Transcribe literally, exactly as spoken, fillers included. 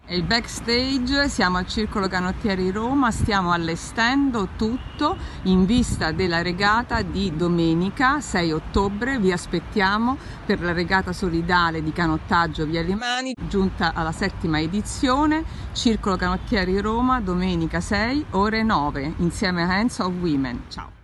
È il backstage, siamo al Circolo Canottieri Roma, stiamo allestendo tutto in vista della regata di domenica sei ottobre. Vi aspettiamo per la regata solidale di canottaggio Via Limani, giunta alla settima edizione, Circolo Canottieri Roma, domenica sei, ore nove, insieme a Hands of Women. Ciao!